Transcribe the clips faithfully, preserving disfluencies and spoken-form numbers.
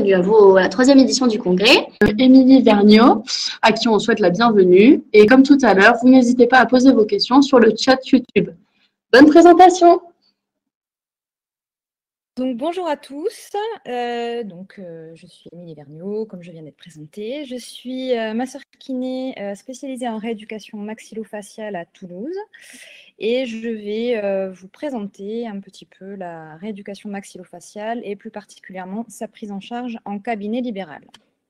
bienvenue à vous à la troisième édition du congrès. Émilie Vergniaud, à qui on souhaite la bienvenue. Et comme tout à l'heure, vous n'hésitez pas à poser vos questions sur le chat YouTube. Bonne présentation! Donc, bonjour à tous, euh, donc, euh, je suis Émilie Vergniaud, comme je viens d'être présentée. Je suis euh, masseur kiné euh, spécialisée en rééducation maxillofaciale à Toulouse et je vais euh, vous présenter un petit peu la rééducation maxillofaciale et plus particulièrement sa prise en charge en cabinet libéral.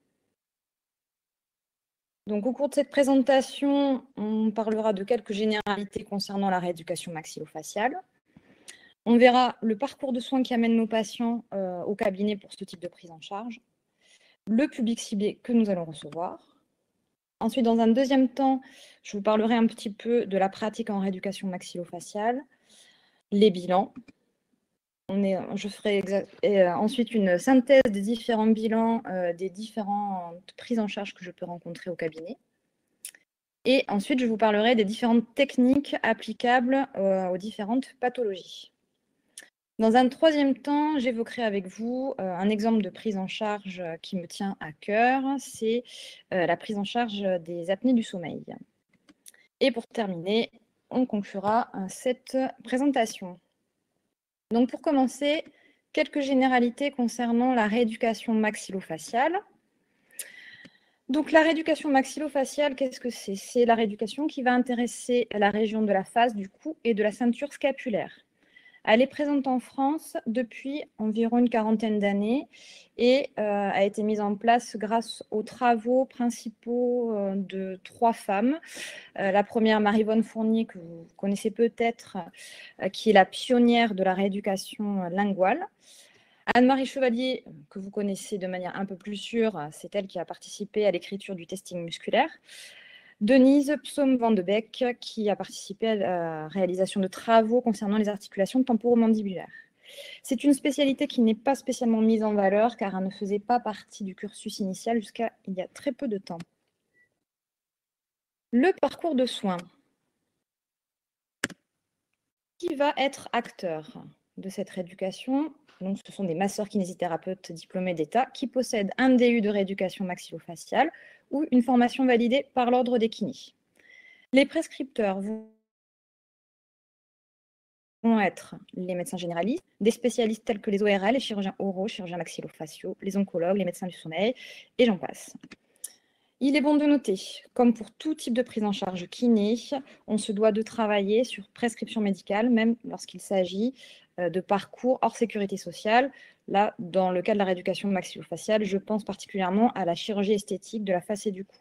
Donc, au cours de cette présentation, on parlera de quelques généralités concernant la rééducation maxillofaciale. On verra le parcours de soins qui amène nos patients euh, au cabinet pour ce type de prise en charge, le public ciblé que nous allons recevoir. Ensuite, dans un deuxième temps, je vous parlerai un petit peu de la pratique en rééducation maxillofaciale, les bilans. On est, je ferai et, euh, ensuite une synthèse des différents bilans, euh, des différentes prises en charge que je peux rencontrer au cabinet. Et ensuite, je vous parlerai des différentes techniques applicables euh, aux différentes pathologies. Dans un troisième temps, j'évoquerai avec vous euh, un exemple de prise en charge qui me tient à cœur, c'est euh, la prise en charge des apnées du sommeil. Et pour terminer, on conclura euh, cette présentation. Donc pour commencer, quelques généralités concernant la rééducation maxillofaciale. Donc la rééducation maxillofaciale, qu'est-ce que c'est? C'est la rééducation qui va intéresser la région de la face, du cou et de la ceinture scapulaire. Elle est présente en France depuis environ une quarantaine d'années et euh, a été mise en place grâce aux travaux principaux euh, de trois femmes. Euh, la première, Maryvonne Fournier, que vous connaissez peut-être, euh, qui est la pionnière de la rééducation linguale. Anne-Marie Chevalier, que vous connaissez de manière un peu plus sûre, c'est elle qui a participé à l'écriture du testing musculaire. Denise Psaume-Van de Beek, qui a participé à la réalisation de travaux concernant les articulations temporomandibulaires. C'est une spécialité qui n'est pas spécialement mise en valeur car elle ne faisait pas partie du cursus initial jusqu'à il y a très peu de temps. Le parcours de soins. Qui va être acteur de cette rééducation? Donc, ce sont des masseurs kinésithérapeutes diplômés d'État qui possèdent un D U de rééducation maxillofaciale ou une formation validée par l'ordre des kinés. Les prescripteurs vont être les médecins généralistes, des spécialistes tels que les O R L, les chirurgiens oraux, chirurgiens maxillofaciaux, les oncologues, les médecins du sommeil, et j'en passe. Il est bon de noter, comme pour tout type de prise en charge kiné, on se doit de travailler sur prescription médicale, même lorsqu'il s'agit de parcours hors sécurité sociale. Là, dans le cas de la rééducation maxillofaciale, je pense particulièrement à la chirurgie esthétique de la face et du cou.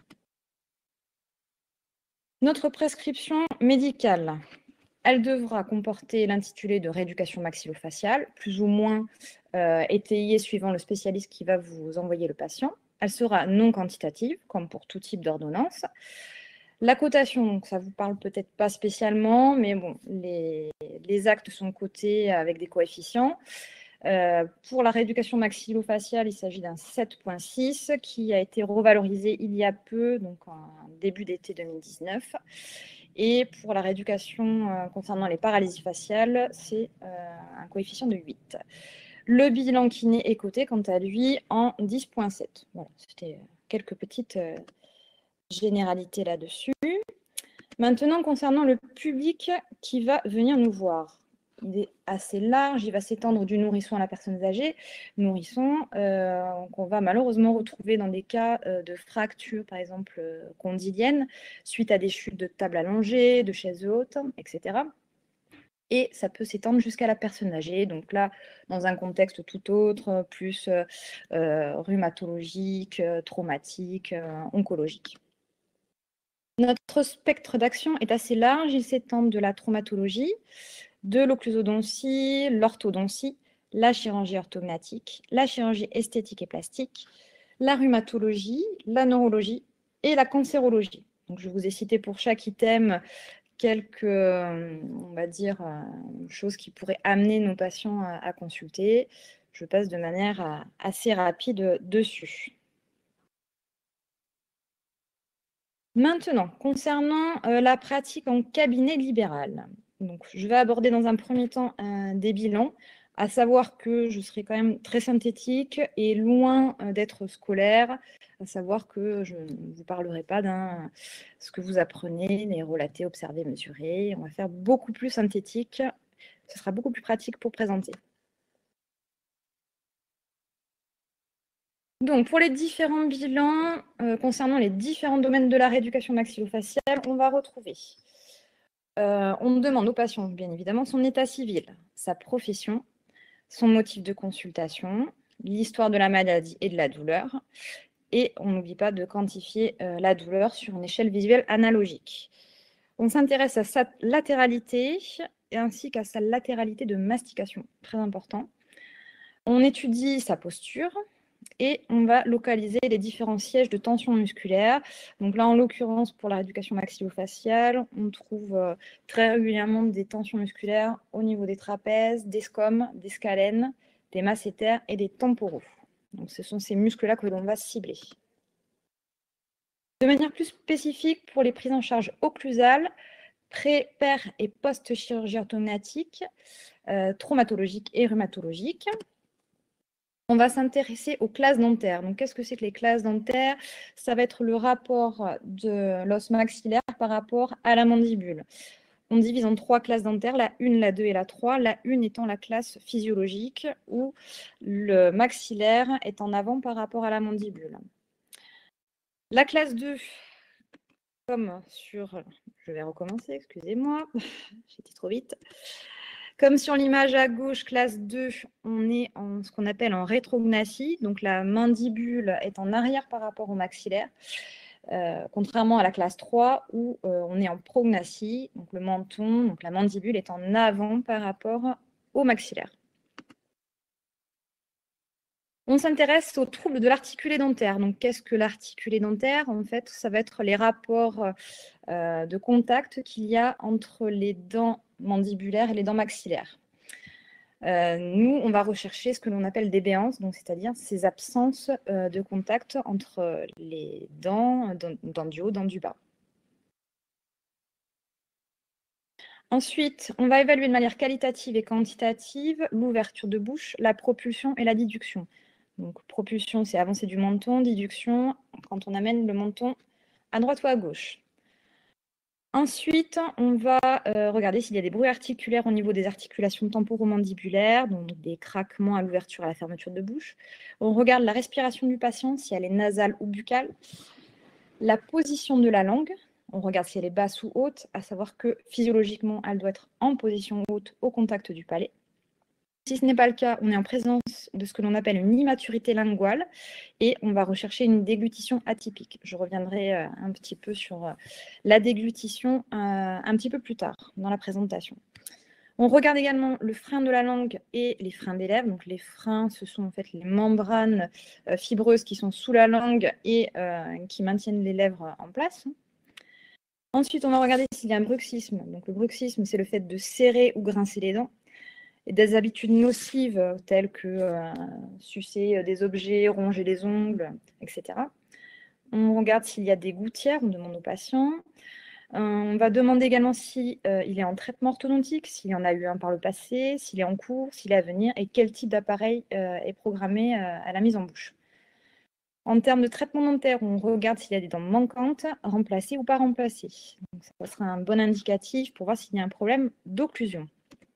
Notre prescription médicale, elle devra comporter l'intitulé de rééducation maxillofaciale, plus ou moins euh, étayé suivant le spécialiste qui va vous envoyer le patient. Elle sera non quantitative, comme pour tout type d'ordonnance. La cotation, donc ça ne vous parle peut-être pas spécialement, mais bon, les, les actes sont cotés avec des coefficients. Euh, pour la rééducation maxillofaciale, il s'agit d'un sept virgule six qui a été revalorisé il y a peu, donc en début d'été deux mille dix-neuf. Et pour la rééducation euh, concernant les paralysies faciales, c'est euh, un coefficient de huit. Le bilan kiné est coté, quant à lui, en dix virgule sept. Voilà, c'était quelques petites euh, généralités là-dessus. Maintenant, concernant le public qui va venir nous voir. Il est assez large, il va s'étendre du nourrisson à la personne âgée. Nourrisson, euh, qu'on va malheureusement retrouver dans des cas euh, de fractures, par exemple, euh, condyliennes, suite à des chutes de table allongée, de chaises hautes, et cetera. Et ça peut s'étendre jusqu'à la personne âgée. Donc là, dans un contexte tout autre, plus euh, euh, rhumatologique, euh, traumatique, euh, oncologique. Notre spectre d'action est assez large. Il s'étend de la traumatologie, de l'occlusodontie, l'orthodontie, la chirurgie orthognatique, la chirurgie esthétique et plastique, la rhumatologie, la neurologie et la cancérologie. Donc, je vous ai cité pour chaque item quelques, on va dire, choses qui pourraient amener nos patients à, à consulter. Je passe de manière assez rapide dessus. Maintenant, concernant euh, la pratique en cabinet libéral, donc, je vais aborder dans un premier temps euh, des bilans À savoir que je serai quand même très synthétique et loin d'être scolaire, à savoir que je ne vous parlerai pas d'un ce que vous apprenez, les relater, observer, mesurer. On va faire beaucoup plus synthétique. Ce sera beaucoup plus pratique pour présenter. Donc, pour les différents bilans euh, concernant les différents domaines de la rééducation maxillofaciale, on va retrouver. Euh, on demande au patient, bien évidemment, son état civil, sa profession, son motif de consultation, l'histoire de la maladie et de la douleur. Et on n'oublie pas de quantifier euh, la douleur sur une échelle visuelle analogique. On s'intéresse à sa latéralité ainsi qu'à sa latéralité de mastication, très important. On étudie sa posture et on va localiser les différents sièges de tension musculaire. Donc là, en l'occurrence, pour la rééducation maxillofaciale, on trouve euh, très régulièrement des tensions musculaires au niveau des trapèzes, des scomes, des scalènes, des masséters et des temporaux. Donc ce sont ces muscles-là que l'on va cibler. De manière plus spécifique, pour les prises en charge occlusales, pré, per et post-chirurgie orthognathique, euh, traumatologique et rhumatologique. On va s'intéresser aux classes dentaires. Donc, qu'est-ce que c'est que les classes dentaires? Ça va être le rapport de l'os maxillaire par rapport à la mandibule. On divise en trois classes dentaires, la une, la deux et la trois. La une étant la classe physiologique où le maxillaire est en avant par rapport à la mandibule. La classe deux, comme sur... Je vais recommencer, excusez-moi, j'ai dit trop vite. Comme sur l'image à gauche, classe deux, on est en ce qu'on appelle en rétrognathie, donc la mandibule est en arrière par rapport au maxillaire, euh, contrairement à la classe trois où euh, on est en prognathie, donc le menton, donc la mandibule est en avant par rapport au maxillaire. On s'intéresse aux troubles de l'articulé dentaire. Donc, qu'est-ce que l'articulé dentaire? En fait, ça va être les rapports euh, de contact qu'il y a entre les dents mandibulaires et les dents maxillaires. Euh, nous, on va rechercher ce que l'on appelle des béances, donc c'est-à-dire ces absences euh, de contact entre les dents, dents, dents du haut, dents du bas. Ensuite, on va évaluer de manière qualitative et quantitative l'ouverture de bouche, la propulsion et la déduction. Donc, propulsion, c'est avancer du menton, déduction, quand on amène le menton à droite ou à gauche. Ensuite, on va euh, regarder s'il y a des bruits articulaires au niveau des articulations temporomandibulaires, donc des craquements à l'ouverture et à la fermeture de bouche. On regarde la respiration du patient, si elle est nasale ou buccale. La position de la langue, on regarde si elle est basse ou haute, à savoir que physiologiquement, elle doit être en position haute au contact du palais. Si ce n'est pas le cas, on est en présence de ce que l'on appelle une immaturité linguale et on va rechercher une déglutition atypique. Je reviendrai euh, un petit peu sur euh, la déglutition euh, un petit peu plus tard dans la présentation. On regarde également le frein de la langue et les freins des lèvres. Donc les freins, ce sont en fait les membranes euh, fibreuses qui sont sous la langue et euh, qui maintiennent les lèvres en place. Ensuite, on va regarder s'il y a un bruxisme. Donc le bruxisme, c'est le fait de serrer ou grincer les dents. Et des habitudes nocives telles que euh, sucer des objets, ronger les ongles, et cetera. On regarde s'il y a des gouttières, on demande au patient. Euh, on va demander également s'il si, euh, est en traitement orthodontique, s'il y en a eu un par le passé, s'il est en cours, s'il est à venir et quel type d'appareil euh, est programmé euh, à la mise en bouche. En termes de traitement dentaire, on regarde s'il y a des dents manquantes, remplacées ou pas remplacées. Donc, ça sera un bon indicatif pour voir s'il y a un problème d'occlusion.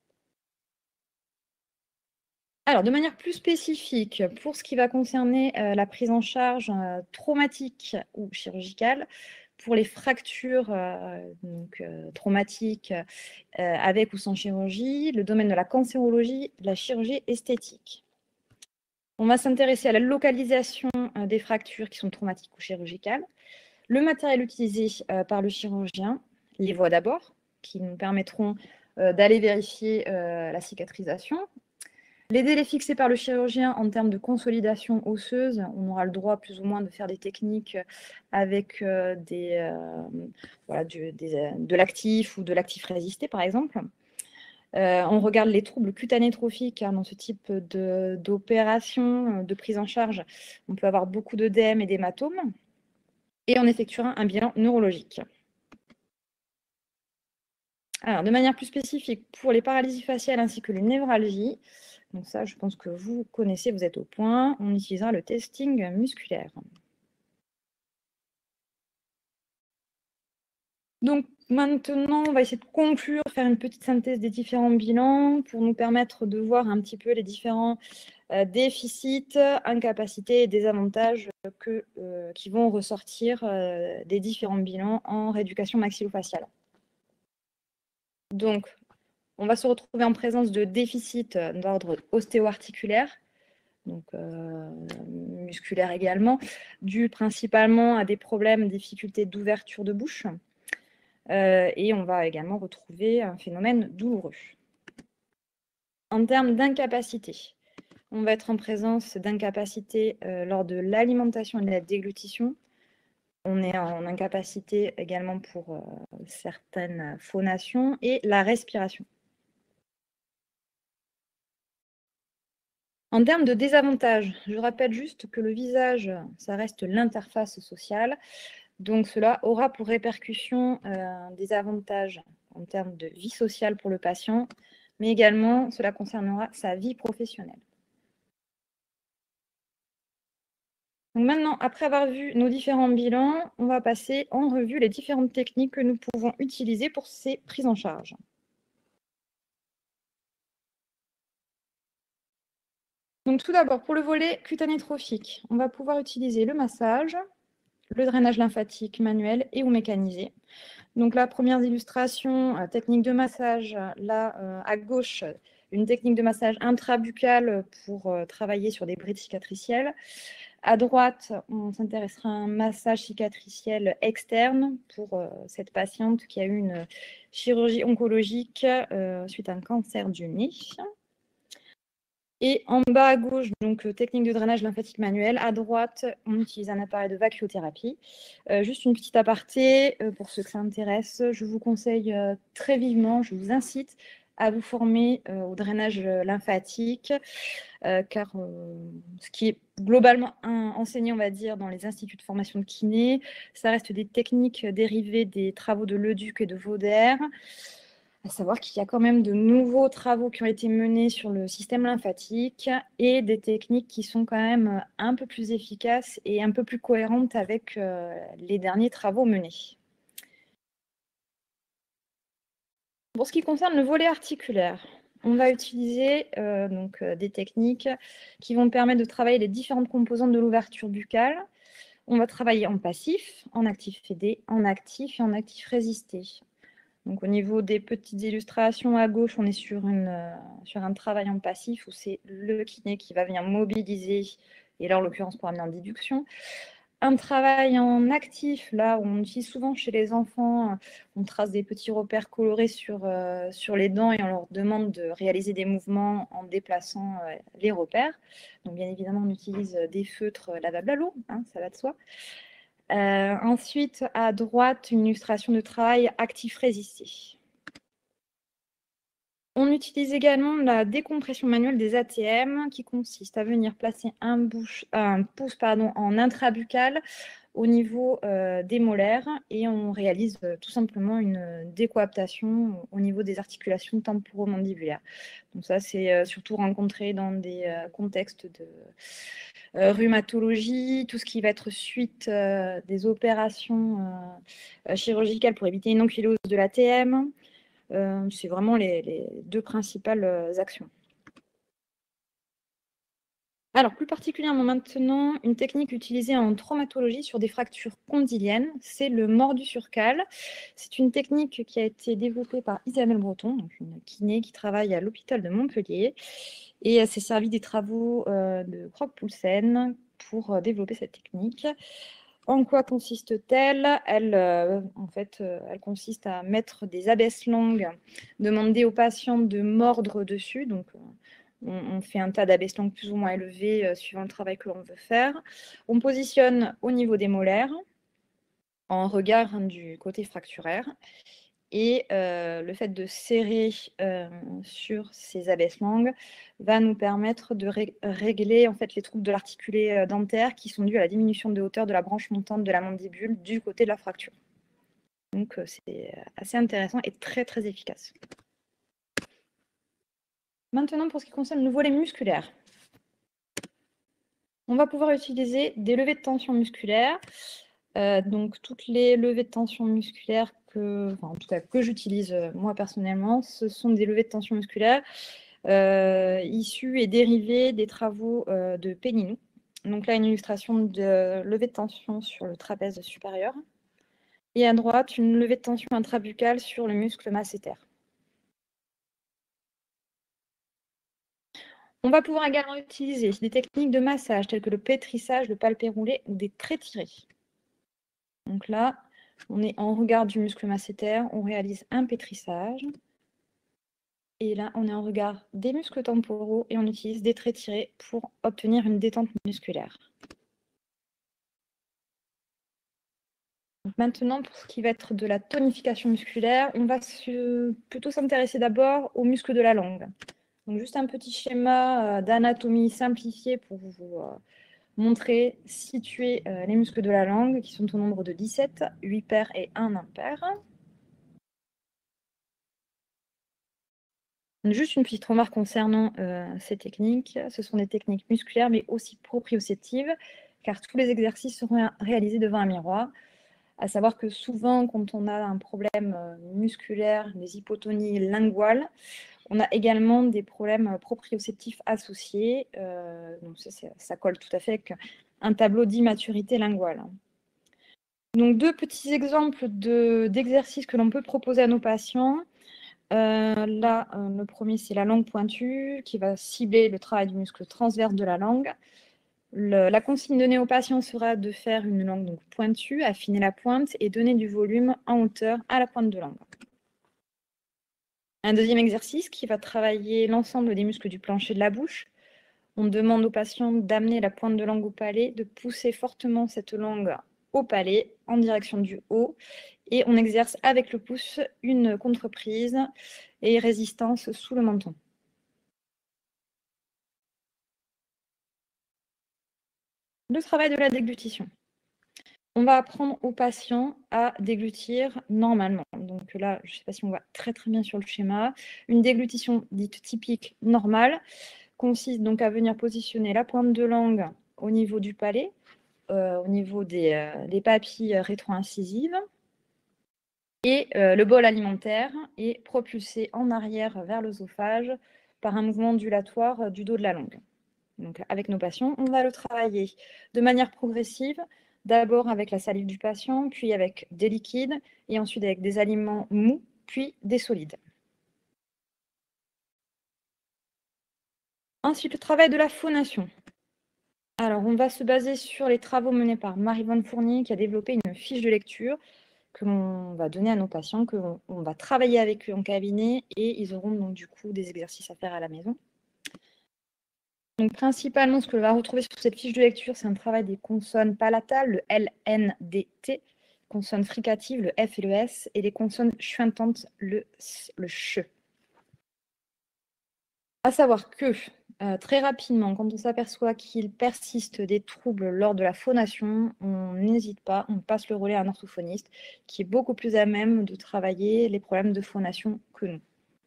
Alors, de manière plus spécifique, pour ce qui va concerner euh, la prise en charge euh, traumatique ou chirurgicale, pour les fractures euh, donc, euh, traumatiques euh, avec ou sans chirurgie, le domaine de la cancérologie, de la chirurgie esthétique. On va s'intéresser à la localisation euh, des fractures qui sont traumatiques ou chirurgicales, le matériel utilisé euh, par le chirurgien, les voies d'abord, qui nous permettront euh, d'aller vérifier euh, la cicatrisation. Les délais fixés par le chirurgien en termes de consolidation osseuse, on aura le droit plus ou moins de faire des techniques avec euh, des, euh, voilà, du, des, de l'actif ou de l'actif résisté, par exemple. Euh, on regarde les troubles cutanés trophiques hein, dans ce type d'opération, de, de prise en charge. On peut avoir beaucoup d'œdèmes et d'hématomes. Et on effectuera un bilan neurologique. Alors, de manière plus spécifique, pour les paralysies faciales ainsi que les névralgies, donc ça, je pense que vous connaissez, vous êtes au point, on utilisera le testing musculaire. Donc maintenant, on va essayer de conclure, faire une petite synthèse des différents bilans pour nous permettre de voir un petit peu les différents euh, déficits, incapacités et désavantages que, euh, qui vont ressortir euh, des différents bilans en rééducation maxillofaciale. Donc, on va se retrouver en présence de déficits d'ordre ostéo-articulaire, donc euh, musculaire également, dû principalement à des problèmes, difficultés d'ouverture de bouche. Euh, et on va également retrouver un phénomène douloureux. En termes d'incapacité, on va être en présence d'incapacité euh, lors de l'alimentation et de la déglutition. On est en incapacité également pour euh, certaines phonations et la respiration. En termes de désavantages, je rappelle juste que le visage, ça reste l'interface sociale. Donc, cela aura pour répercussion euh, des avantages en termes de vie sociale pour le patient, mais également, cela concernera sa vie professionnelle. Donc maintenant, après avoir vu nos différents bilans, on va passer en revue les différentes techniques que nous pouvons utiliser pour ces prises en charge. Donc tout d'abord, pour le volet cutané trophique, on va pouvoir utiliser le massage, le drainage lymphatique manuel et ou mécanisé. Donc la première illustration, euh, technique de massage, là euh, à gauche, une technique de massage intrabuccale pour euh, travailler sur des brides cicatricielles. À droite, on s'intéressera à un massage cicatriciel externe pour euh, cette patiente qui a eu une chirurgie oncologique euh, suite à un cancer du nez. Et en bas à gauche, donc technique de drainage lymphatique manuel. À droite, on utilise un appareil de vacuothérapie. Euh, juste une petite aparté, euh, pour ceux que ça intéresse, je vous conseille euh, très vivement, je vous incite à vous former euh, au drainage lymphatique, euh, car euh, ce qui est globalement un, enseigné, on va dire, dans les instituts de formation de kiné, ça reste des techniques dérivées des travaux de Leduc et de Vauder. À savoir qu'il y a quand même de nouveaux travaux qui ont été menés sur le système lymphatique et des techniques qui sont quand même un peu plus efficaces et un peu plus cohérentes avec euh, les derniers travaux menés. Pour ce qui concerne le volet articulaire, on va utiliser euh, donc, euh, des techniques qui vont permettre de travailler les différentes composantes de l'ouverture buccale. On va travailler en passif, en actif aidé, en actif et en actif résisté. Donc, au niveau des petites illustrations à gauche, on est sur, une, euh, sur un travail en passif où c'est le kiné qui va venir mobiliser, et là, en l'occurrence, pour amener en déduction. Un travail en actif, là, où on utilise souvent chez les enfants, on trace des petits repères colorés sur, euh, sur les dents et on leur demande de réaliser des mouvements en déplaçant euh, les repères. Donc, bien évidemment, on utilise des feutres lavables à l'eau, hein, ça va de soi. Euh, ensuite, à droite, une illustration de travail actif résisté. On utilise également la décompression manuelle des A T M qui consiste à venir placer un, bouche, un pouce pardon, en intrabuccal au niveau euh, des molaires et on réalise euh, tout simplement une décoaptation au niveau des articulations temporomandibulaires. Donc ça, c'est euh, surtout rencontré dans des euh, contextes de euh, rhumatologie, tout ce qui va être suite euh, des opérations euh, chirurgicales pour éviter une ankylose de l'A T M. Euh, c'est vraiment les, les deux principales euh, actions. Alors, plus particulièrement maintenant, une technique utilisée en traumatologie sur des fractures condyliennes, c'est le mordu sur cale. C'est une technique qui a été développée par Isabelle Breton, donc une kiné qui travaille à l'hôpital de Montpellier, et elle s'est servie des travaux euh, de Krog-Poulsen pour euh, développer cette technique. En quoi consiste-t-elle? Elle, euh, en fait, euh, elle consiste à mettre des abaisse longues, demander aux patients de mordre dessus. Donc, euh, on, on fait un tas d'abaisse longues plus ou moins élevées euh, suivant le travail que l'on veut faire. On positionne au niveau des molaires, en regard hein, du côté fracturaire. Et euh, le fait de serrer euh, sur ces abaisse longues va nous permettre de ré régler en fait, les troubles de l'articulé euh, dentaire qui sont dus à la diminution de hauteur de la branche montante de la mandibule du côté de la fracture. Donc, c'est assez intéressant et très, très efficace. Maintenant, pour ce qui concerne le volet musculaire, on va pouvoir utiliser des levées de tension musculaire. Euh, donc, toutes les levées de tension musculaire que, enfin, en tout cas, que j'utilise euh, moi personnellement, ce sont des levées de tension musculaire euh, issues et dérivées des travaux euh, de Péninou. Donc là, une illustration de levée de tension sur le trapèze supérieur. Et à droite, une levée de tension intrabuccale sur le muscle masséter. On va pouvoir également utiliser des techniques de massage telles que le pétrissage, le palpé roulé ou des traits tirés. Donc là, on est en regard du muscle masséter, on réalise un pétrissage. Et là, on est en regard des muscles temporaux et on utilise des traits tirés pour obtenir une détente musculaire. Donc maintenant, pour ce qui va être de la tonification musculaire, on va se, plutôt s'intéresser d'abord aux muscles de la langue. Donc juste un petit schéma d'anatomie simplifié pour vous euh, montrer, situer euh, les muscles de la langue qui sont au nombre de dix-sept, huit paires et un impair. Juste une petite remarque concernant euh, ces techniques. Ce sont des techniques musculaires mais aussi proprioceptives car tous les exercices seront réalisés devant un miroir. À savoir que souvent, quand on a un problème musculaire, des hypotonies linguales, on a également des problèmes proprioceptifs associés. Euh, donc ça, ça colle tout à fait avec un tableau d'immaturité linguale. Donc deux petits exemples d'exercices de, que l'on peut proposer à nos patients. Euh, là, euh, le premier, c'est la langue pointue qui va cibler le travail du muscle transverse de la langue. Le, la consigne donnée aux patients sera de faire une langue donc, pointue, affiner la pointe et donner du volume en hauteur à la pointe de langue. Un deuxième exercice qui va travailler l'ensemble des muscles du plancher de la bouche. On demande aux patients d'amener la pointe de langue au palais, de pousser fortement cette langue au palais en direction du haut et on exerce avec le pouce une contreprise et résistance sous le menton. Le travail de la déglutition. On va apprendre aux patients à déglutir normalement. Donc là, je ne sais pas si on voit très très bien sur le schéma. Une déglutition dite typique normale consiste donc à venir positionner la pointe de langue au niveau du palais, euh, au niveau des, euh, des papilles rétro-incisives. Et euh, le bol alimentaire est propulsé en arrière vers l'œsophage par un mouvement ondulatoire du dos de la langue. Donc, avec nos patients, on va le travailler de manière progressive, d'abord avec la salive du patient, puis avec des liquides, et ensuite avec des aliments mous, puis des solides. Ensuite, le travail de la phonation. Alors, on va se baser sur les travaux menés par Marie-Vonne Fournier, qui a développé une fiche de lecture que l'on va donner à nos patients, que l'on on va travailler avec eux en cabinet, et ils auront donc du coup des exercices à faire à la maison. Donc, principalement, ce que l'on va retrouver sur cette fiche de lecture, c'est un travail des consonnes palatales, le L, N, D, T, consonnes fricatives, le F et le S, et les consonnes chuintantes, le S, le CH. À savoir que, euh, très rapidement, quand on s'aperçoit qu'il persiste des troubles lors de la phonation, on n'hésite pas, on passe le relais à un orthophoniste qui est beaucoup plus à même de travailler les problèmes de phonation que nous.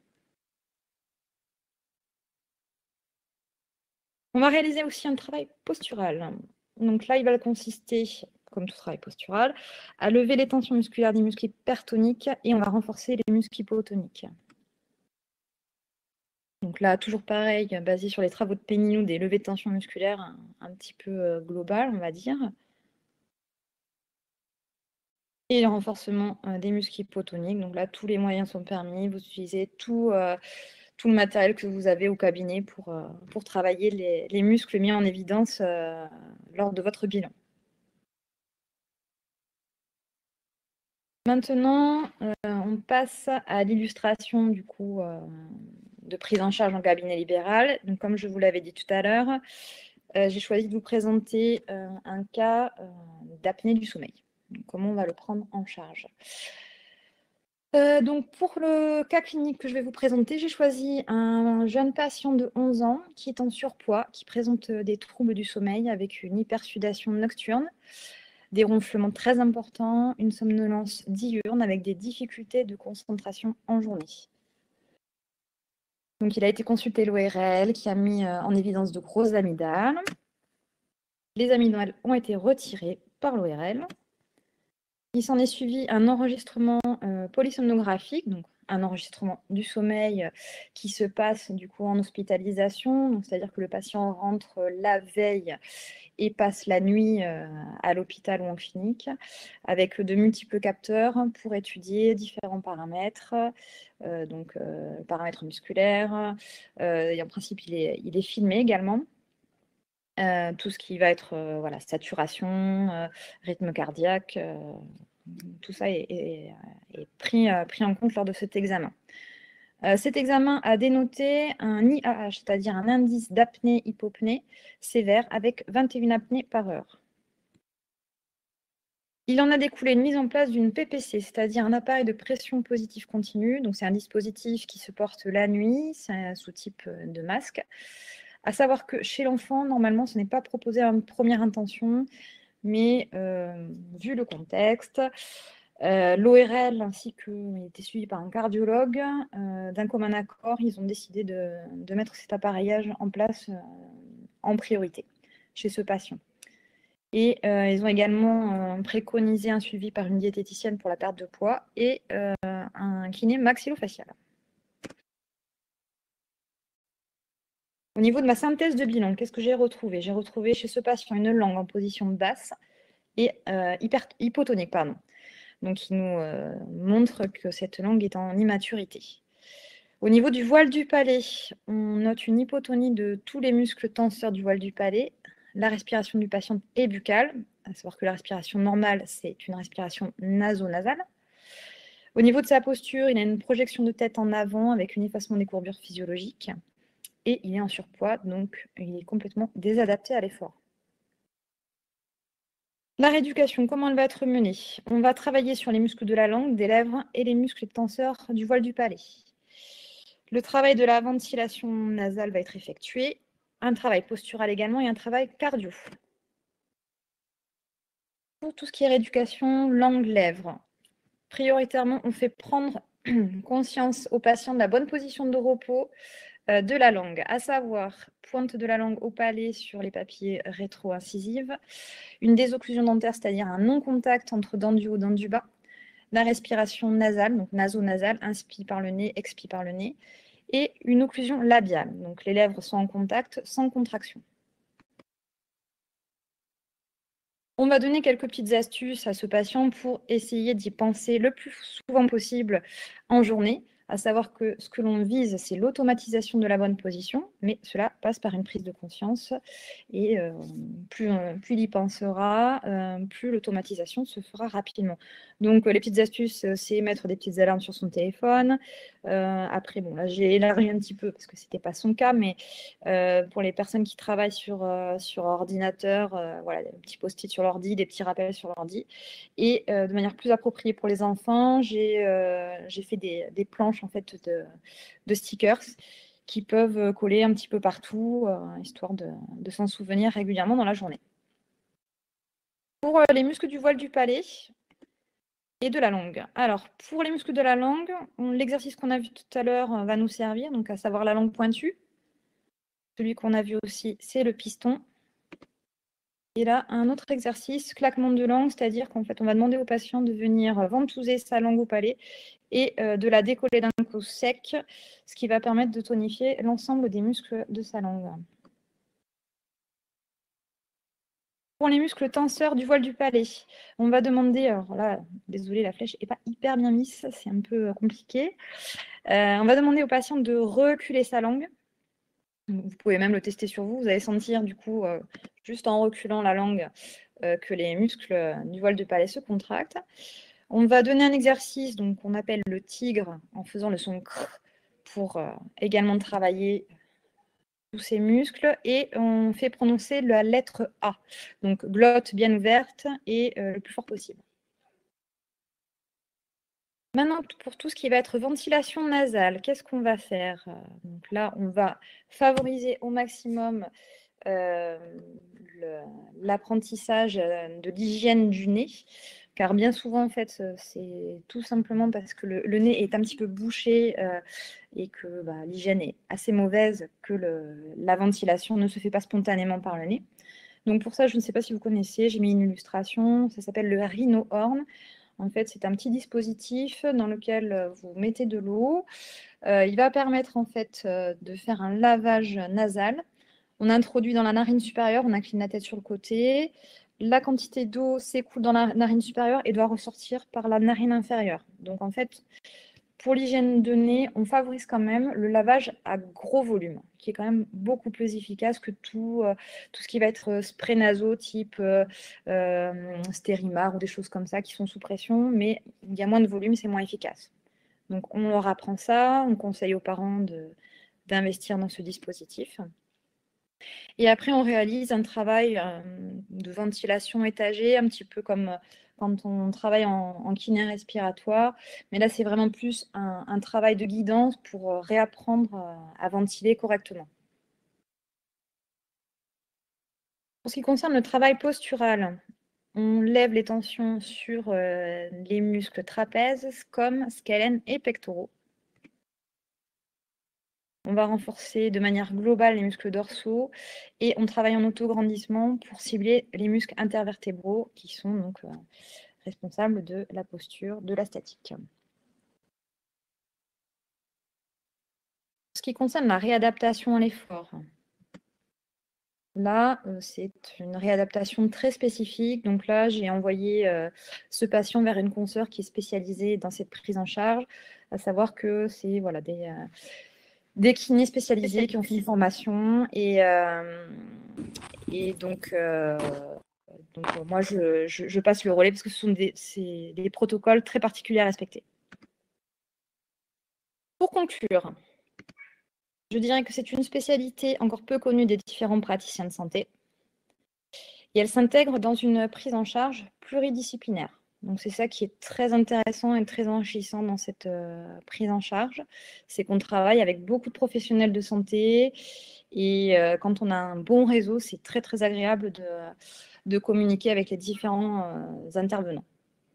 On va réaliser aussi un travail postural. Donc là, il va consister, comme tout travail postural, à lever les tensions musculaires des muscles hypertoniques et on va renforcer les muscles hypotoniques. Donc là, toujours pareil, basé sur les travaux de Péninou, des levées de tension musculaire un, un petit peu euh, globales, on va dire. Et le renforcement euh, des muscles hypotoniques. Donc là, tous les moyens sont permis. Vous utilisez tout, euh, tout le matériel que vous avez au cabinet pour, euh, pour travailler les, les muscles mis en évidence euh, lors de votre bilan. Maintenant, euh, on passe à l'illustration du coup euh, de prise en charge en cabinet libéral. Donc, comme je vous l'avais dit tout à l'heure, euh, j'ai choisi de vous présenter euh, un cas euh, d'apnée du sommeil. Donc, comment on va le prendre en charge. Euh, donc, pour le cas clinique que je vais vous présenter, j'ai choisi un jeune patient de onze ans qui est en surpoids, qui présente des troubles du sommeil avec une hypersudation nocturne. des ronflements très importants, une somnolence diurne avec des difficultés de concentration en journée. Donc, il a été consulté l'O R L qui a mis en évidence de grosses amygdales. Les amygdales ont été retirées par l'O R L. Il s'en est suivi un enregistrement euh, polysomnographique, donc un enregistrement du sommeil euh, qui se passe du coup en hospitalisation, c'est-à-dire que le patient rentre la veille et passe la nuit euh, à l'hôpital ou en clinique, avec de multiples capteurs pour étudier différents paramètres, euh, donc euh, paramètres musculaires, euh, et en principe il est, il est filmé également. Euh, tout ce qui va être euh, voilà, saturation, euh, rythme cardiaque, euh, tout ça est, est, est pris, euh, pris en compte lors de cet examen. Euh, cet examen a dénoté un I A H, c'est-à-dire un indice d'apnée-hypopnée sévère avec vingt et une apnées par heure. Il en a découlé une mise en place d'une P P C, c'est-à-dire un appareil de pression positive continue. Donc, c'est un dispositif qui se porte la nuit, c'est un sous-type de masque. À savoir que chez l'enfant, normalement, ce n'est pas proposé en première intention, mais euh, vu le contexte, euh, l'O R L ainsi qu'il était suivi par un cardiologue, euh, d'un commun accord, ils ont décidé de, de mettre cet appareillage en place euh, en priorité chez ce patient. Et euh, ils ont également euh, préconisé un suivi par une diététicienne pour la perte de poids et euh, un kiné maxillofacial. Au niveau de ma synthèse de bilan, qu'est-ce que j'ai retrouvé? J'ai retrouvé chez ce patient une langue en position basse et euh, hyper, hypotonique. Pardon. Donc, il nous euh, montre que cette langue est en immaturité. Au niveau du voile du palais, on note une hypotonie de tous les muscles tenseurs du voile du palais. La respiration du patient est buccale, à savoir que la respiration normale, c'est une respiration naso-nasale. Au niveau de sa posture, il a une projection de tête en avant avec un effacement des courbures physiologiques. Et il est en surpoids, donc il est complètement désadapté à l'effort. La rééducation, comment elle va être menée? On va travailler sur les muscles de la langue, des lèvres et les muscles tenseurs du voile du palais. Le travail de la ventilation nasale va être effectué, un travail postural également et un travail cardio. Pour tout ce qui est rééducation langue-lèvres, prioritairement, on fait prendre conscience aux patients de la bonne position de repos euh, de la langue, à savoir pointe de la langue au palais sur les papilles rétro-incisives, une désocclusion dentaire, c'est-à-dire un non-contact entre dents du haut et dents du bas, la respiration nasale, donc naso-nasale, inspire par le nez, expire par le nez, et une occlusion labiale, donc les lèvres sont en contact sans contraction. On va donner quelques petites astuces à ce patient pour essayer d'y penser le plus souvent possible en journée, à savoir que ce que l'on vise, c'est l'automatisation de la bonne position, mais cela passe par une prise de conscience et euh, plus, euh, plus il y pensera, euh, plus l'automatisation se fera rapidement. Donc euh, les petites astuces, c'est mettre des petites alarmes sur son téléphone. Euh, après, bon là j'ai élargi un petit peu parce que c'était pas son cas, mais euh, pour les personnes qui travaillent sur, euh, sur ordinateur, euh, voilà, des petits post-it sur l'ordi, des petits rappels sur l'ordi. Et euh, de manière plus appropriée pour les enfants, j'ai euh, j'ai fait des, des planches en fait de, de stickers qui peuvent coller un petit peu partout, euh, histoire de, de s'en souvenir régulièrement dans la journée. Pour euh, les muscles du voile du palais et de la langue. Alors, pour les muscles de la langue, l'exercice qu'on a vu tout à l'heure va nous servir, donc à savoir la langue pointue. Celui qu'on a vu aussi, c'est le piston. Et là, un autre exercice, claquement de langue, c'est-à-dire qu'en fait, on va demander au patient de venir ventouser sa langue au palais et euh, de la décoller d'un coup sec, ce qui va permettre de tonifier l'ensemble des muscles de sa langue. Pour les muscles tenseurs du voile du palais, on va demander, alors là, désolé, la flèche n'est pas hyper bien mise, c'est un peu compliqué. Euh, on va demander au patient de reculer sa langue. Vous pouvez même le tester sur vous. Vous allez sentir du coup, euh, juste en reculant la langue, euh, que les muscles du voile du palais se contractent. On va donner un exercice donc qu'on appelle le tigre en faisant le son cr pour euh, également travailler tous ces muscles et on fait prononcer la lettre A. Donc glotte bien ouverte et euh, le plus fort possible. Maintenant, pour tout ce qui va être ventilation nasale, qu'est-ce qu'on va faire? Donc là, on va favoriser au maximum euh, le- l'apprentissage euh, de l'hygiène du nez, car bien souvent, en fait, euh, c'est tout simplement parce que le, le nez est un petit peu bouché euh, et que bah, l'hygiène est assez mauvaise, que le- la ventilation ne se fait pas spontanément par le nez. Donc pour ça, je ne sais pas si vous connaissez, j'ai mis une illustration, ça s'appelle le Rhino-Horn. En fait, c'est un petit dispositif dans lequel euh, vous mettez de l'eau. Euh, il va permettre en fait euh, de faire un lavage nasal. On introduit dans la narine supérieure, on incline la tête sur le côté. La quantité d'eau s'écoule dans la narine supérieure et doit ressortir par la narine inférieure. Donc en fait, pour l'hygiène de nez, on favorise quand même le lavage à gros volume, qui est quand même beaucoup plus efficace que tout, euh, tout ce qui va être euh, spray nasaux type euh, euh, Stérimar ou des choses comme ça qui sont sous pression, mais il y a moins de volume, c'est moins efficace. Donc on leur apprend ça, on conseille aux parents de, d'investir dans ce dispositif. Et après, on réalise un travail euh, de ventilation étagée, un petit peu comme euh, quand on travaille en, en kiné respiratoire. Mais là, c'est vraiment plus un, un travail de guidance pour euh, réapprendre euh, à ventiler correctement. Pour ce qui concerne le travail postural, on lève les tensions sur euh, les muscles trapèzes comme scalène et pectoraux. On va renforcer de manière globale les muscles dorsaux et on travaille en autograndissement pour cibler les muscles intervertébraux qui sont donc euh, responsables de la posture, de la statique. Ce qui concerne la réadaptation à l'effort, là, euh, c'est une réadaptation très spécifique. Donc là, j'ai envoyé euh, ce patient vers une consoeur qui est spécialisée dans cette prise en charge, à savoir que c'est voilà, des... Euh, des kinés spécialisés qui ont fait une formation et, euh, et donc, euh, donc euh, moi je, je, je passe le relais parce que ce sont des, c'est des protocoles très particuliers à respecter. Pour conclure, je dirais que c'est une spécialité encore peu connue des différents praticiens de santé et elle s'intègre dans une prise en charge pluridisciplinaire. Donc c'est ça qui est très intéressant et très enrichissant dans cette euh, prise en charge, c'est qu'on travaille avec beaucoup de professionnels de santé et euh, quand on a un bon réseau, c'est très très agréable de, de communiquer avec les différents euh, intervenants.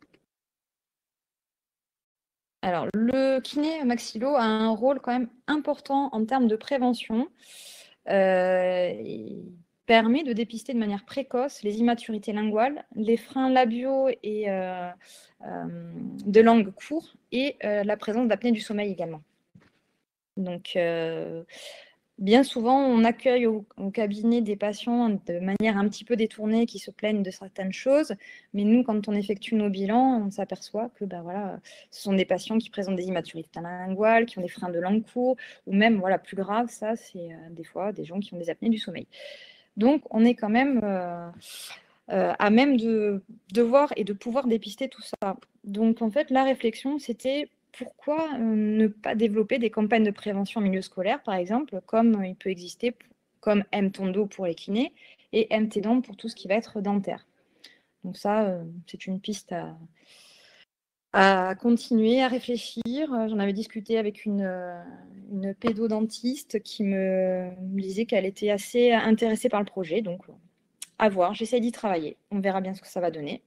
Alors le kiné maxillo a un rôle quand même important en termes de prévention. Euh, il permet de dépister de manière précoce les immaturités linguales, les freins labiaux et euh, euh, de langue courts et euh, la présence d'apnée du sommeil également. Donc, euh, bien souvent, on accueille au, au cabinet des patients de manière un petit peu détournée qui se plaignent de certaines choses, mais nous, quand on effectue nos bilans, on s'aperçoit que ben, voilà, ce sont des patients qui présentent des immaturités linguales, qui ont des freins de langue courts, ou même, voilà, plus grave, ça, c'est euh, des fois des gens qui ont des apnées du sommeil. Donc, on est quand même euh, euh, à même de, de voir et de pouvoir dépister tout ça. Donc, en fait, la réflexion, c'était pourquoi euh, ne pas développer des campagnes de prévention en milieu scolaire, par exemple, comme euh, il peut exister, comme M-Tondo pour les kinés et M-Tédon pour tout ce qui va être dentaire. Donc ça, euh, c'est une piste à, à continuer, à réfléchir. J'en avais discuté avec une, une pédodontiste qui me, me disait qu'elle était assez intéressée par le projet. Donc, à voir, j'essaie d'y travailler. On verra bien ce que ça va donner.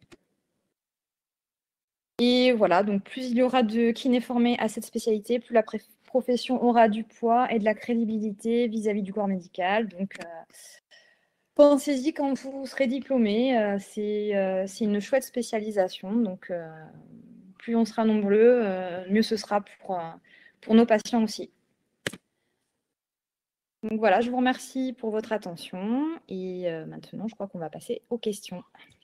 Et voilà, donc plus il y aura de kinés formés à cette spécialité, plus la profession aura du poids et de la crédibilité vis-à-vis du corps médical. Donc, euh, pensez-y quand vous serez diplômé. Euh, c'est euh, une chouette spécialisation. Donc, euh, plus on sera nombreux, euh, mieux ce sera pour, euh, pour nos patients aussi. Donc voilà, je vous remercie pour votre attention. Et euh, maintenant, je crois qu'on va passer aux questions.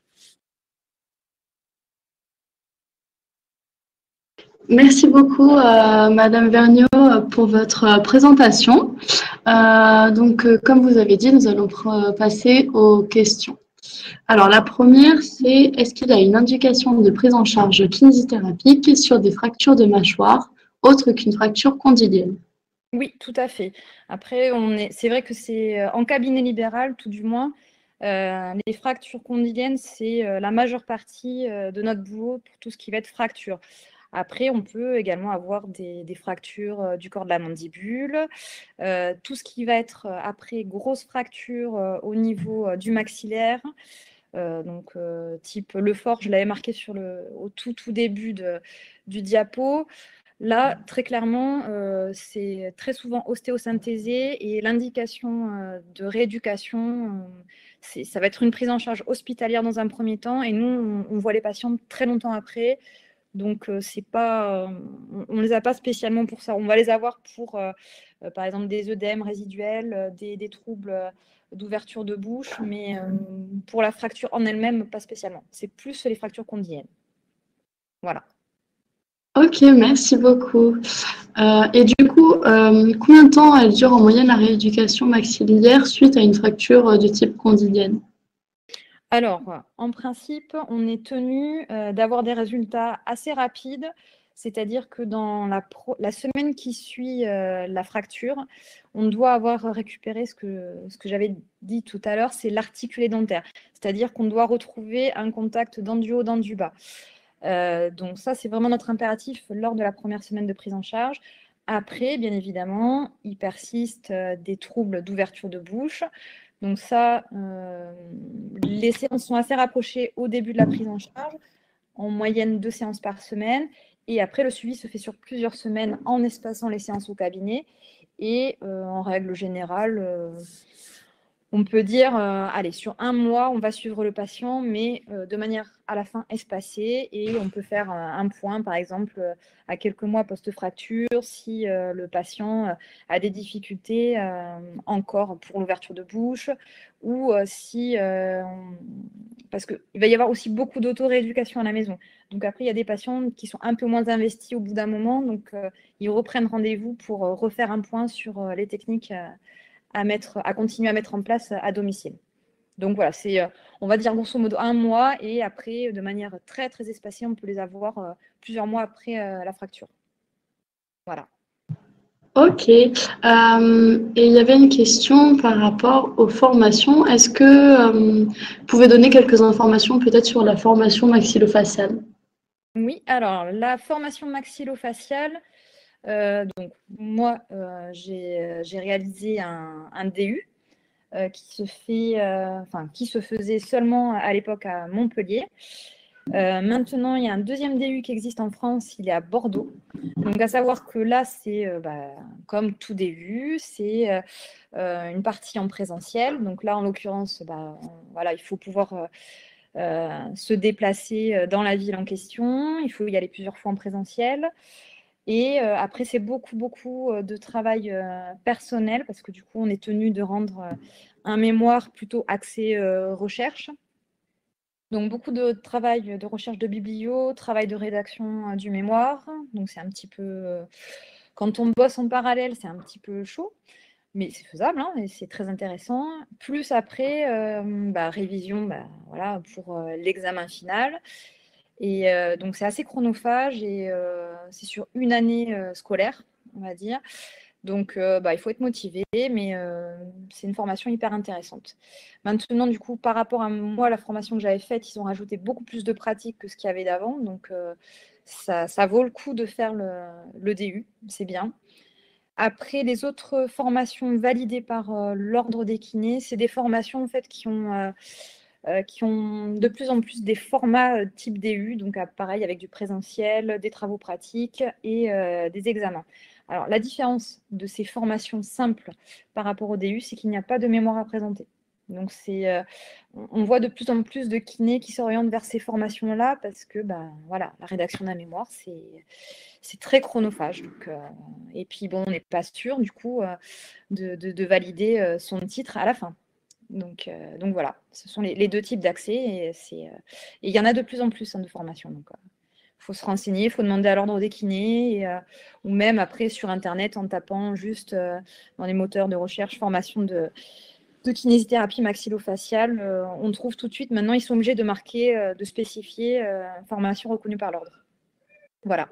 Merci beaucoup, euh, Madame Vergniaud, pour votre présentation. Euh, donc, euh, comme vous avez dit, nous allons passer aux questions. Alors, la première, c'est est-ce qu'il y a une indication de prise en charge kinésithérapique sur des fractures de mâchoire autres qu'une fracture condylienne? Oui, tout à fait. Après, on est, c'est vrai que c'est en cabinet libéral, tout du moins, euh, les fractures condyliennes, c'est euh, la majeure partie euh, de notre boulot pour tout ce qui va être fracture. Après, on peut également avoir des, des fractures euh, du corps de la mandibule, euh, tout ce qui va être euh, après grosse fracture euh, au niveau euh, du maxillaire, euh, donc euh, type le fort, je l'avais marqué sur le, au tout tout début de, du diapo. Là, très clairement, euh, c'est très souvent ostéosynthésé et l'indication euh, de rééducation, euh, c'est, ça va être une prise en charge hospitalière dans un premier temps et nous, on, on voit les patients très longtemps après. Donc, euh, c'est pas, euh, on ne les a pas spécialement pour ça. On va les avoir pour, euh, euh, par exemple, des œdèmes résiduels, euh, des, des troubles euh, d'ouverture de bouche, mais euh, pour la fracture en elle-même, pas spécialement. C'est plus les fractures condyliennes. Voilà. Ok, merci beaucoup. Euh, et du coup, euh, combien de temps elle dure en moyenne la rééducation maxillaire suite à une fracture euh, de type condylienne? Alors, en principe, on est tenu euh, d'avoir des résultats assez rapides, c'est-à-dire que dans la, pro- la semaine qui suit euh, la fracture, on doit avoir récupéré ce que, ce que j'avais dit tout à l'heure, c'est l'articulé dentaire, c'est-à-dire qu'on doit retrouver un contact dent du haut, dent du bas. Euh, donc ça, c'est vraiment notre impératif lors de la première semaine de prise en charge. Après, bien évidemment, il persiste euh, des troubles d'ouverture de bouche. Donc ça, euh, les séances sont assez rapprochées au début de la prise en charge, en moyenne deux séances par semaine. Et après, le suivi se fait sur plusieurs semaines en espaçant les séances au cabinet. Et euh, en règle générale, euh, on peut dire, euh, allez, sur un mois, on va suivre le patient, mais euh, de manière à la fin espacée. Et on peut faire euh, un point, par exemple, euh, à quelques mois post-fracture, si euh, le patient euh, a des difficultés euh, encore pour l'ouverture de bouche, ou euh, si... euh, on- parce qu'il va y avoir aussi beaucoup d'auto-rééducation à la maison. Donc après, il y a des patients qui sont un peu moins investis au bout d'un moment, donc euh, ils reprennent rendez-vous pour euh, refaire un point sur euh, les techniques euh, à, mettre, à continuer à mettre en place à domicile. Donc voilà, c'est, euh, on va dire grosso modo un mois et après, de manière très très espacée, on peut les avoir euh, plusieurs mois après euh, la fracture. Voilà. Ok. Euh, et il y avait une question par rapport aux formations. Est-ce que euh, vous pouvez donner quelques informations peut-être sur la formation maxillofaciale? Oui, alors la formation maxillofaciale, euh, donc moi euh, j'ai, j'ai réalisé un, un D U euh, qui se fait, euh, enfin qui se faisait seulement à l'époque à Montpellier. Euh, maintenant, il y a un deuxième D U qui existe en France, il est à Bordeaux. Donc, à savoir que là, c'est euh, bah, comme tout D U, c'est euh, euh, une partie en présentiel. Donc là, en l'occurrence, bah, on- voilà, il faut pouvoir euh, euh, se déplacer euh, dans la ville en question. Il faut y aller plusieurs fois en présentiel. Et euh, après, c'est beaucoup, beaucoup euh, de travail euh, personnel parce que du coup, on est tenu de rendre euh, un mémoire plutôt axé euh, recherche. Donc, beaucoup de travail de recherche de biblio, travail de rédaction euh, du mémoire. Donc, c'est un petit peu. euh, quand on bosse en parallèle, c'est un petit peu chaud, mais c'est faisable hein, et c'est très intéressant. Plus après, euh, bah, révision bah, voilà, pour euh, l'examen final. Et euh, donc, c'est assez chronophage et euh, c'est sur une année euh, scolaire, on va dire. Donc, euh, bah, il faut être motivé, mais euh, c'est une formation hyper intéressante. Maintenant, du coup, par rapport à moi, la formation que j'avais faite, ils ont rajouté beaucoup plus de pratiques que ce qu'il y avait d'avant. Donc, euh, ça, ça vaut le coup de faire le, le D U, c'est bien. Après, les autres formations validées par euh, l'ordre des kinés, c'est des formations en fait, qui, ont, euh, euh, qui ont de plus en plus des formats euh, type D U, donc euh, pareil avec du présentiel, des travaux pratiques et euh, des examens. Alors, la différence de ces formations simples par rapport au D U, c'est qu'il n'y a pas de mémoire à présenter. Donc, c'est, euh, on voit de plus en plus de kinés qui s'orientent vers ces formations-là parce que bah, voilà, la rédaction d'un mémoire, c'est, c'est très chronophage. Donc, euh, et puis, bon, on n'est pas sûr, du coup, euh, de, de, de, valider euh, son titre à la fin. Donc, euh, donc voilà, ce sont les, les deux types d'accès et c'est, euh, et il y en a de plus en plus hein, de formations. Donc, il euh, faut se renseigner, il faut demander à l'ordre des kinés et, euh, ou même après sur Internet en tapant juste euh, dans les moteurs de recherche formation de, de kinésithérapie maxillofaciale. Euh, on trouve tout de suite, maintenant ils sont obligés de marquer, euh, de spécifier euh, formation reconnue par l'ordre. Voilà.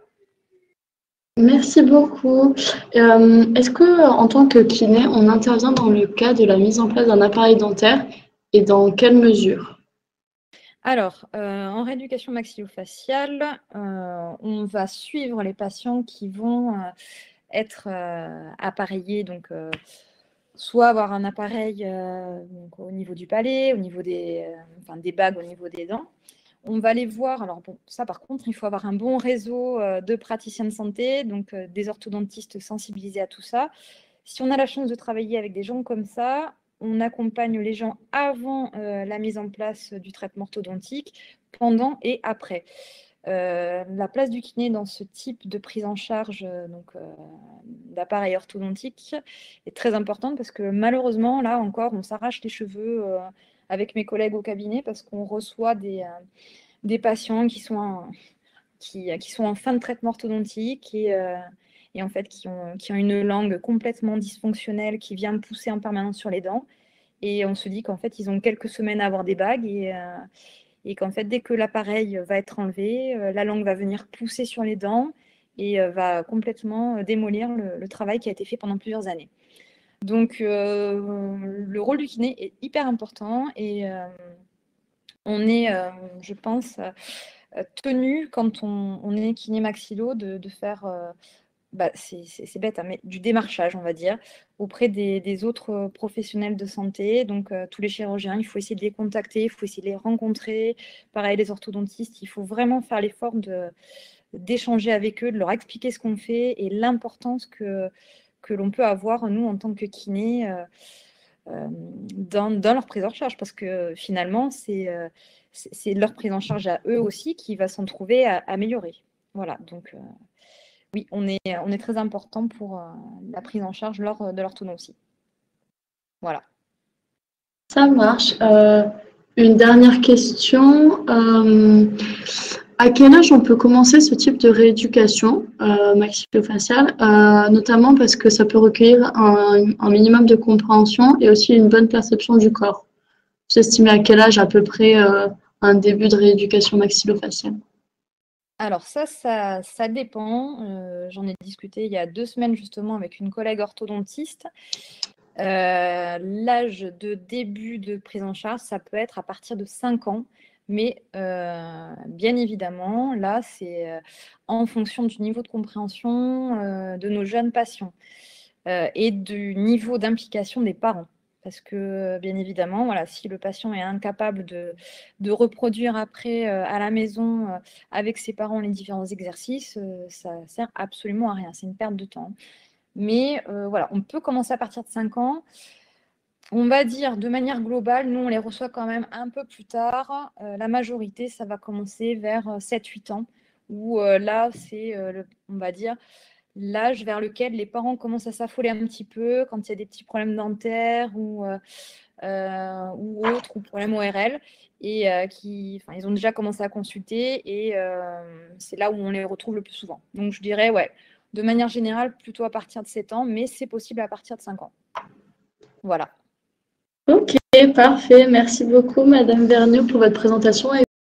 Merci beaucoup. Euh, est-ce que, en tant que kiné, on intervient dans le cas de la mise en place d'un appareil dentaire et dans quelle mesure? Alors, euh, en rééducation maxillofaciale, euh, on va suivre les patients qui vont euh, être euh, appareillés, donc euh, soit avoir un appareil euh, donc, au niveau du palais, au niveau des, euh, enfin, des bagues au niveau des dents. On va les voir. Alors, bon, ça, par contre, il faut avoir un bon réseau euh, de praticiens de santé, donc euh, des orthodontistes sensibilisés à tout ça. Si on a la chance de travailler avec des gens comme ça, on accompagne les gens avant euh, la mise en place du traitement orthodontique, pendant et après. Euh, la place du kiné dans ce type de prise en charge euh, donc, euh, d'appareil orthodontique est très importante parce que malheureusement, là encore, on s'arrache les cheveux euh, avec mes collègues au cabinet parce qu'on reçoit des, euh, des patients qui sont, en, qui, qui sont en fin de traitement orthodontique et, euh, et en fait qui ont, qui ont une langue complètement dysfonctionnelle qui vient pousser en permanence sur les dents. Et on se dit qu'en fait, ils ont quelques semaines à avoir des bagues et, euh, et qu'en fait, dès que l'appareil va être enlevé, euh, la langue va venir pousser sur les dents et euh, va complètement démolir le, le travail qui a été fait pendant plusieurs années. Donc, euh, le rôle du kiné est hyper important et euh, on est, euh, je pense, euh, tenu, quand on, on est kiné maxillo, de, de faire... Euh, Bah, c'est bête, hein, mais du démarchage, on va dire, auprès des, des autres professionnels de santé. Donc, euh, tous les chirurgiens, il faut essayer de les contacter, il faut essayer de les rencontrer. Pareil, les orthodontistes, il faut vraiment faire l'effort d'échanger avec eux, de leur expliquer ce qu'on fait et l'importance que, que l'on peut avoir, nous, en tant que kiné, euh, euh, dans, dans leur prise en charge. Parce que finalement, c'est euh, c'est leur prise en charge à eux aussi qui va s'en trouver à, améliorer. Voilà, donc... Euh, oui, on est, on est très important pour euh, la prise en charge lors de l'orthodontie. Voilà. Ça marche. Euh, une dernière question. Euh, à quel âge on peut commencer ce type de rééducation euh, maxillofaciale, euh, notamment parce que ça peut recueillir un, un minimum de compréhension et aussi une bonne perception du corps. Vous estimez à quel âge à peu près euh, un début de rééducation maxillofaciale? Alors ça, ça, ça dépend. Euh, j'en ai discuté il y a deux semaines justement avec une collègue orthodontiste. Euh, l'âge de début de prise en charge, ça peut être à partir de cinq ans. Mais euh, bien évidemment, là, c'est euh, en fonction du niveau de compréhension euh, de nos jeunes patients euh, et du niveau d'implication des parents. Parce que, bien évidemment, voilà, si le patient est incapable de, de reproduire après euh, à la maison euh, avec ses parents les différents exercices, euh, ça ne sert absolument à rien. C'est une perte de temps. Mais euh, voilà, on peut commencer à partir de cinq ans. On va dire de manière globale, nous, on les reçoit quand même un peu plus tard. Euh, la majorité, ça va commencer vers sept huit ans, où euh, là, c'est, euh, on va dire, l'âge vers lequel les parents commencent à s'affoler un petit peu quand il y a des petits problèmes dentaires ou, euh, euh, ou autres, ou problèmes O R L, et euh, qui, enfin, ils ont déjà commencé à consulter, et euh, c'est là où on les retrouve le plus souvent. Donc, je dirais, ouais, de manière générale, plutôt à partir de sept ans, mais c'est possible à partir de cinq ans. Voilà. Ok, parfait. Merci beaucoup, Madame Vergniaud, pour votre présentation.